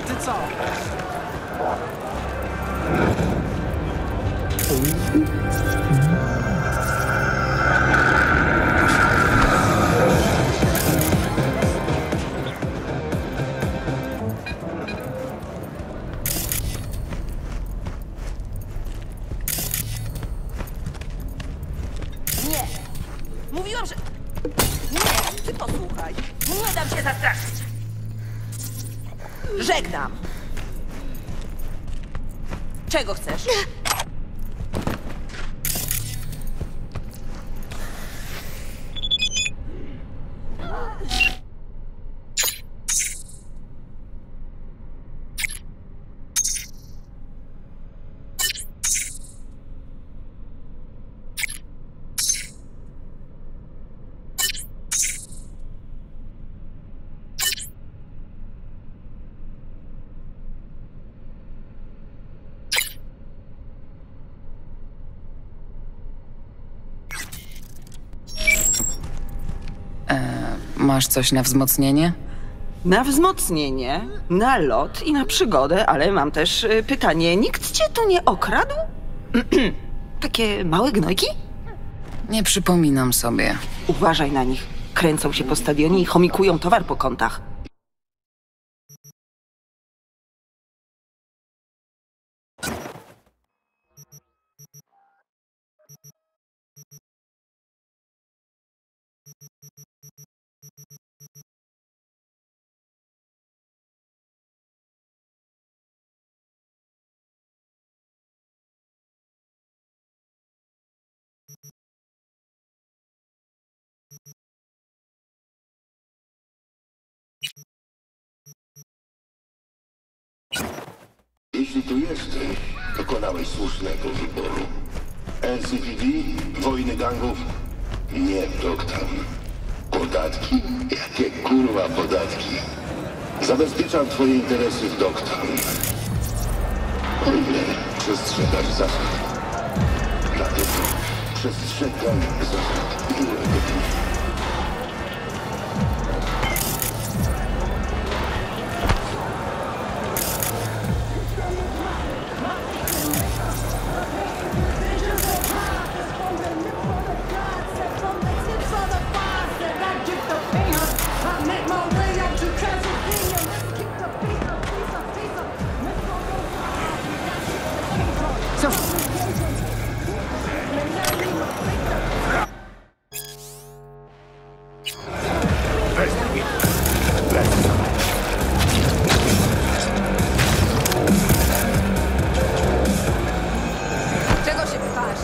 ty co? Nie! Mówiłam, że... Nie! Ty posłuchaj! Nie dam się zastraszyć! Żegnam! Czego chcesz? Masz coś na wzmocnienie? Na wzmocnienie, na lot i na przygodę, ale mam też pytanie. Nikt cię tu nie okradł? Takie małe gnojki? Nie przypominam sobie. Uważaj na nich. Kręcą się po stadionie i chomikują towar po kątach. Jeśli tu jesteś, dokonałeś słusznego wyboru. LCPD? Wojny gangów? Nie, Dogtown. Podatki? Jakie kurwa podatki? Zabezpieczam twoje interesy w Dogtown. O ile przestrzegasz zasad. Dlatego przestrzegam zasad miłego dnia. Czego się pytasz?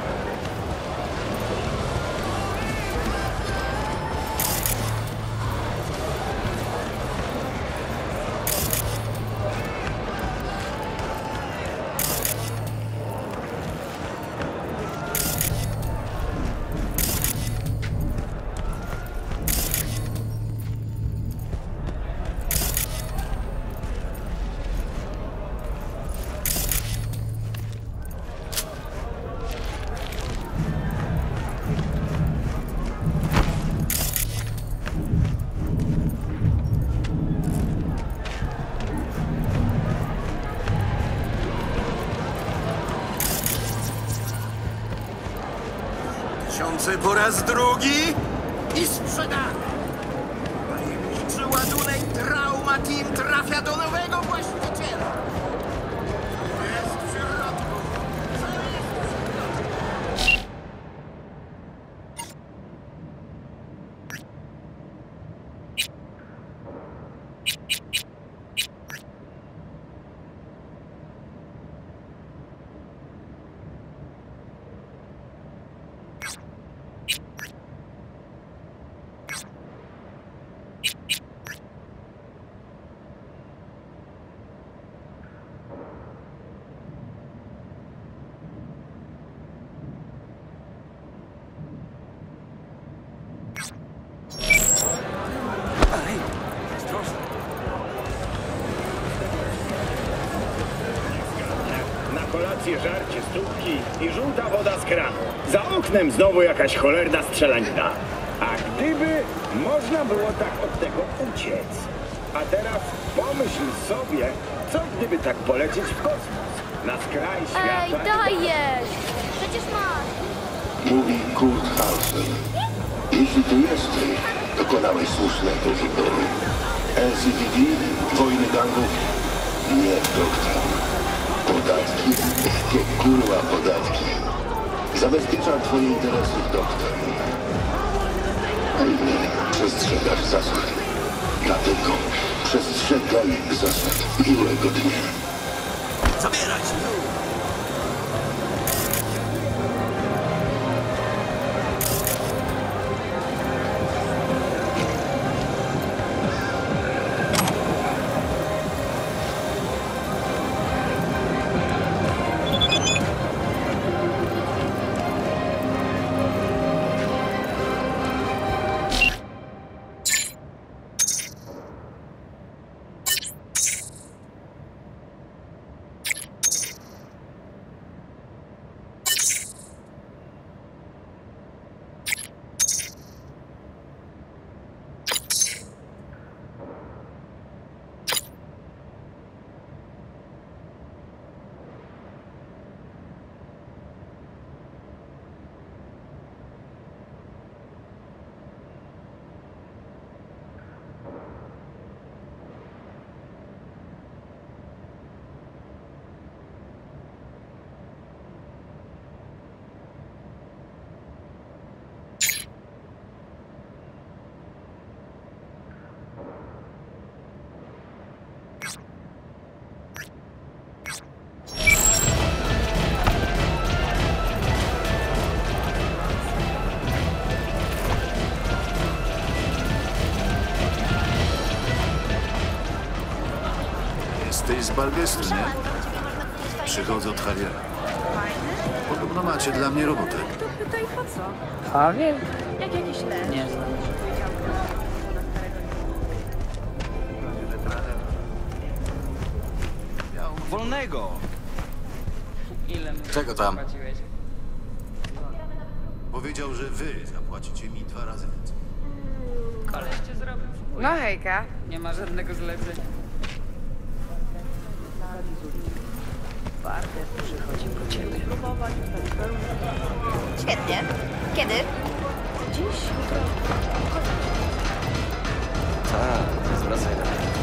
Tysiące po raz drugi i sprzedany. Tajemniczy ładunek Trauma Team trafia do nowego właściciela. Jest w środku. Kolację, żarcie, stópki i żółta woda z kranu. Za oknem znowu jakaś cholerna strzelanina. A gdyby można było tak od tego uciec? A teraz pomyśl sobie, co gdyby tak polecieć w kosmos? Na skraj Ej, świata? dajesz! Przecież masz! Mówi Kurt Hansen. Jeśli tu jesteś, dokonałeś słusznego wyboru. NCPD, wojny gangów, nie Dogtown. Podatki? Jakie kurwa podatki? Zabezpieczam twoje interesy w Dogtown. Przestrzegasz zasad. Dlatego przestrzegaj zasad miłego dnia. Zabierać! Jesteś z Balgestu, nie? Przychodzę od Javiera. Podobno macie dla mnie robotę. A wiem. Nie znam. Wolnego! Ile Czego tam? płaciłeś? Powiedział, że wy zapłacicie mi 2 razy więcej. Koleś cię zrobił. No hejka. Nie ma żadnego zlecenia. Bartek przychodzi po ciebie. Świetnie. Kiedy? Tak, zwracaj na mnie.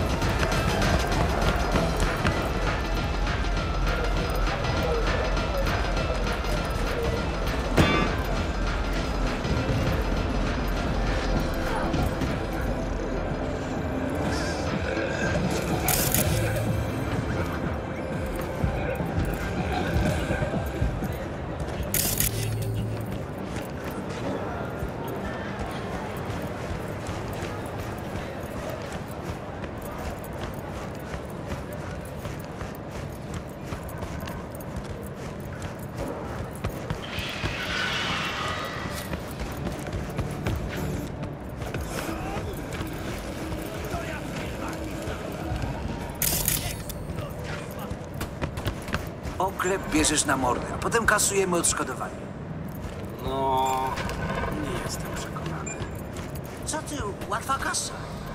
Oklep bierzesz na mordę, a potem kasujemy odszkodowanie. No, nie jestem przekonany. Co ty, łatwa kasa.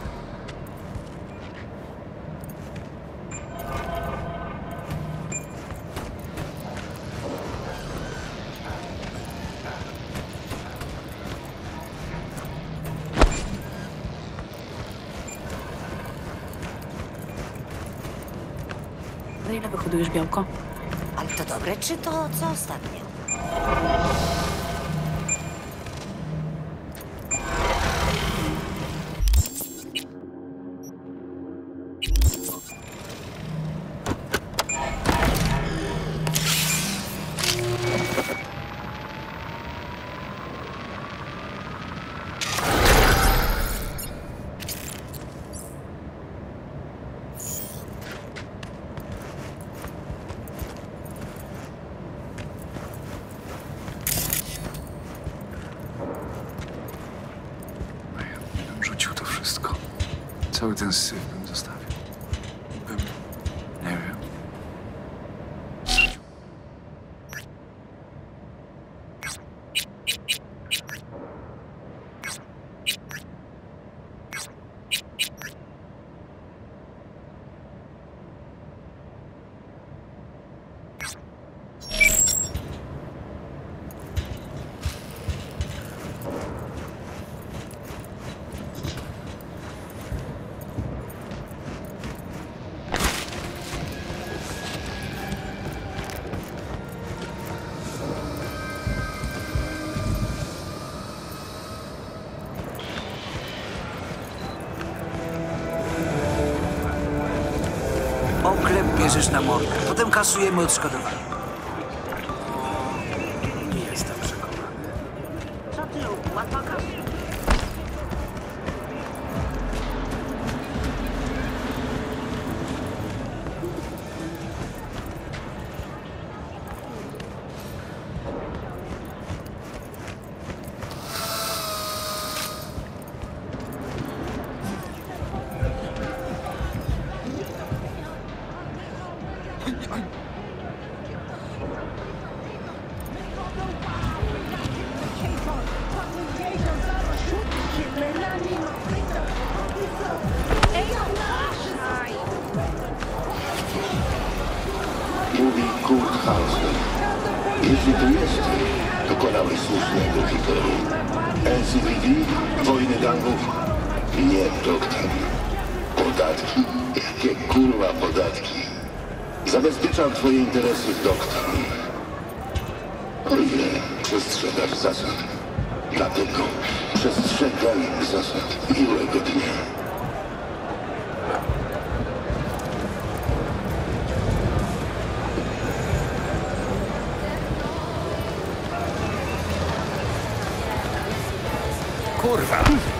Za ile wyhodujesz białko? Ale to dobre, czy to co ostatnio? Rzucił to wszystko. Cały ten syf bym zostawił. Nie wiem. Oklep bierzesz na mordę. Potem kasujemy odszkodowanie. Nie jestem przekonany. Co ty, łapaka? Mówi Kurt Hauser. Jeśli tu jesteś, dokonałeś słusznego wyboru. NCPD, wojny gangów? Nie, doktor. Podatki? Jakie kurwa podatki? Zabezpieczam twoje interesy, doktor. O ile przestrzegasz zasad. Dlatego przestrzegaj zasad miłego dnia. Kurwa!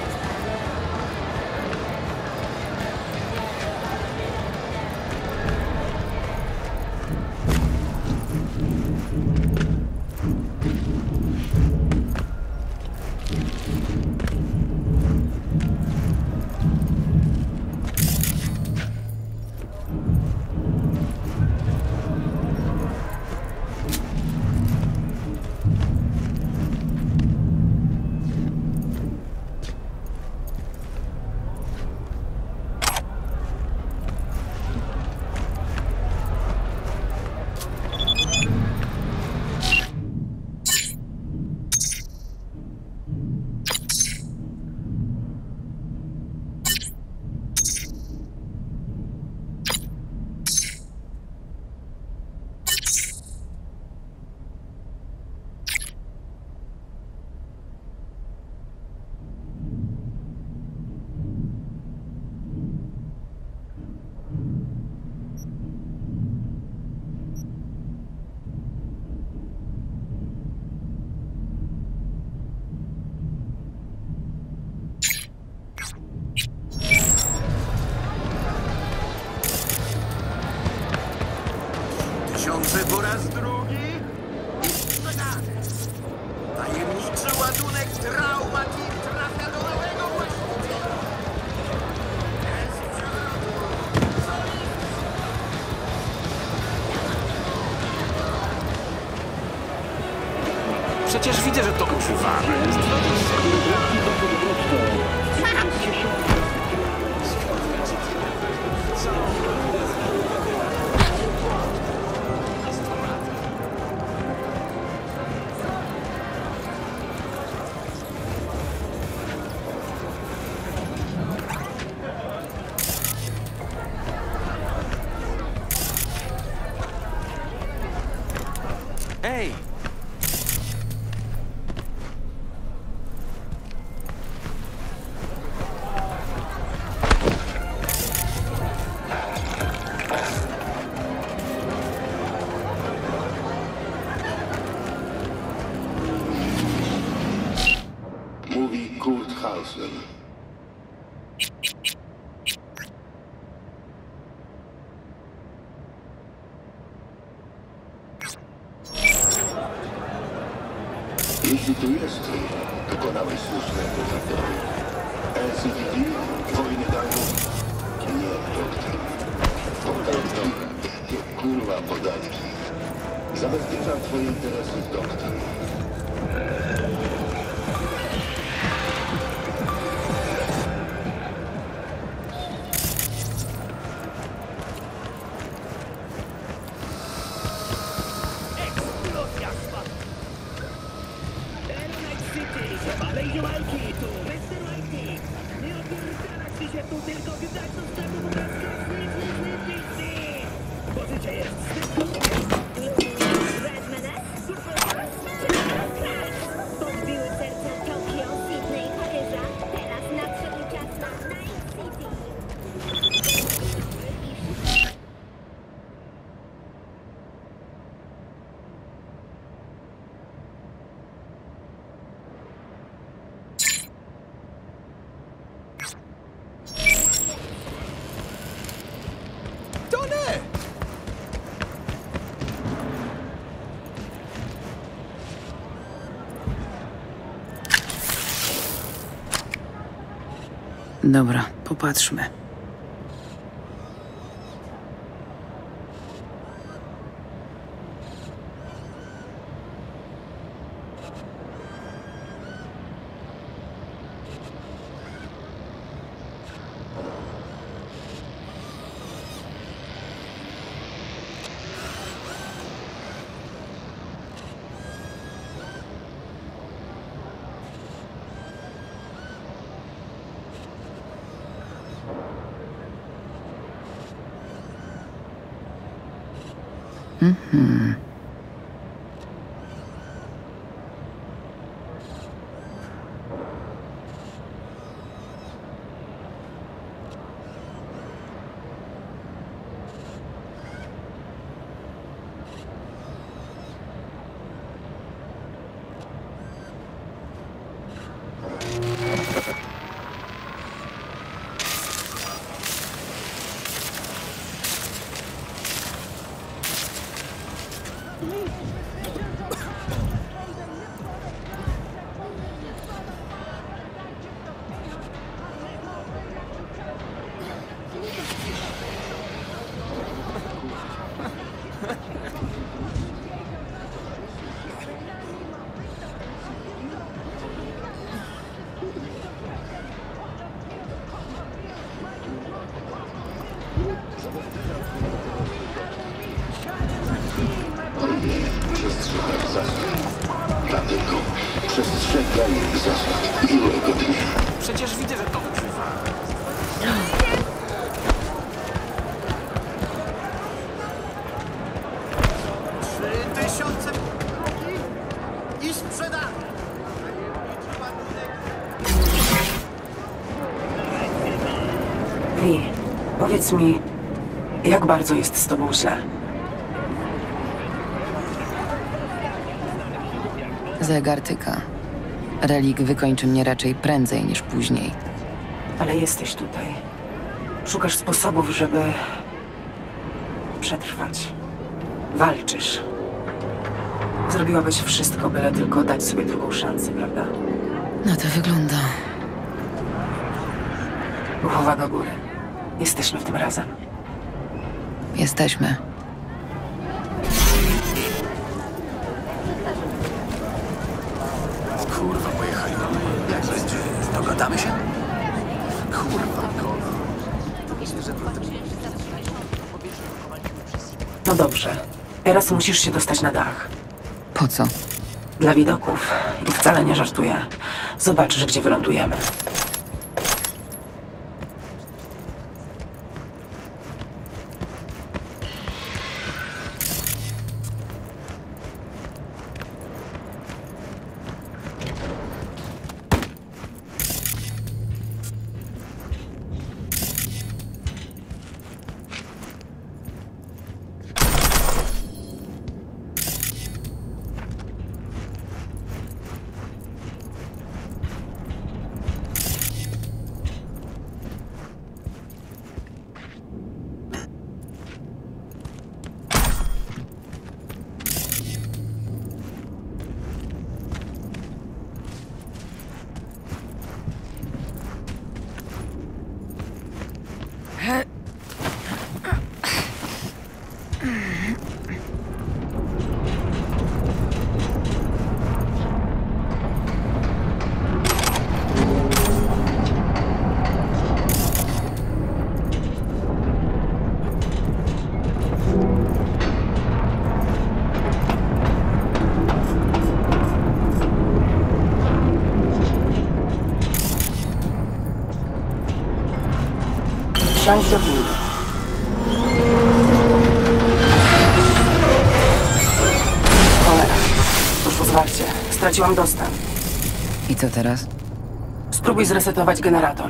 Tysiące po raz drugi? Tajemniczy ładunek Traumatin trafia do nowego właściciela. Przecież widzę, że to używane jest. Ej! Mówi Kurt Hauser. Jeśli tu jesteś, dokonałeś słusznego wyboru. NCPD, wojny gangów? Nie, doktor. Podatki, jakie kurwa podatki. Zabezpieczam twoje interesy, doktor. Dobra, popatrzmy. Przestrzegaj zasad. Dlatego przestrzegaj zasad miłego dnia. Przecież widzę, że to używa. I sprzedane! Wi, powiedz mi, jak bardzo jest z tobą źle? Zegar tyka. Relik wykończy mnie raczej prędzej niż później. Ale jesteś tutaj. Szukasz sposobów, żeby przetrwać. Walczysz. Zrobiłabyś wszystko, byle tylko dać sobie drugą szansę, prawda? No to wygląda. Głowa do góry. Jesteśmy w tym razem. Jesteśmy. Kurwa, pojechali do mnie. Jak będzie? Dogadamy się? Kurwa, Connor. No dobrze. Teraz musisz się dostać na dach. Po co? Dla widoków. I wcale nie żartuję. Zobaczysz, gdzie wylądujemy. Wsiądź do windy. Cholera. Poszło zwarcie. Straciłam dostęp. I co teraz? Spróbuj zresetować generator.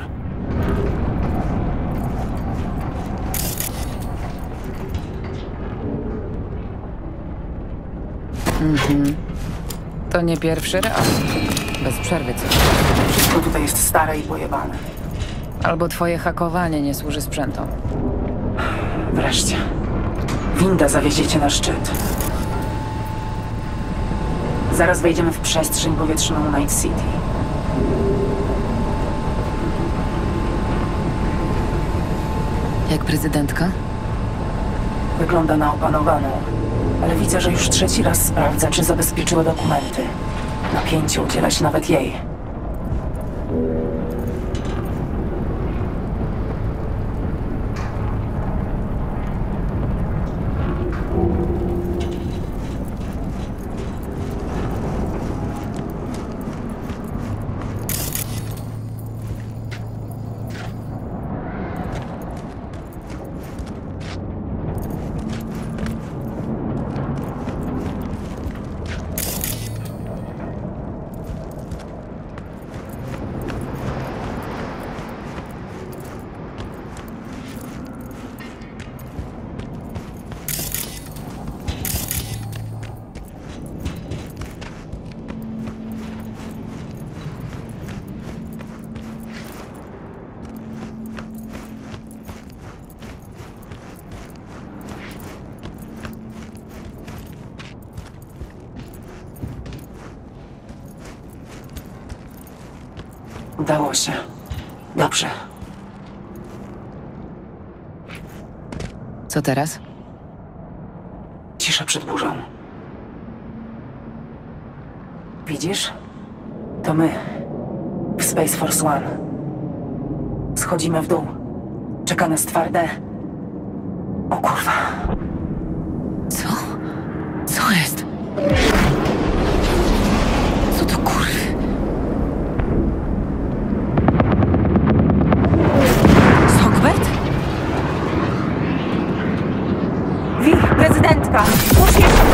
To nie pierwszy raz. Bez przerwy coś. Wszystko tutaj jest stare i pojebane. Albo twoje hakowanie nie służy sprzętom. Wreszcie. Winda zawiezie cię na szczyt. Zaraz wejdziemy w przestrzeń powietrzną Night City. Jak prezydentka? Wygląda na opanowaną, ale widzę, że już trzeci raz sprawdza, czy zabezpieczyła dokumenty. Napięcie udziela się nawet jej. Udało się. Dobrze. Co teraz? Cisza przed burzą. Widzisz? To my. W Space Force One. Schodzimy w dół. Czeka nas twarde... O kurwa. Co? Co jest? Co to kurwy? Songbird? Wi, prezydentka! Musisz...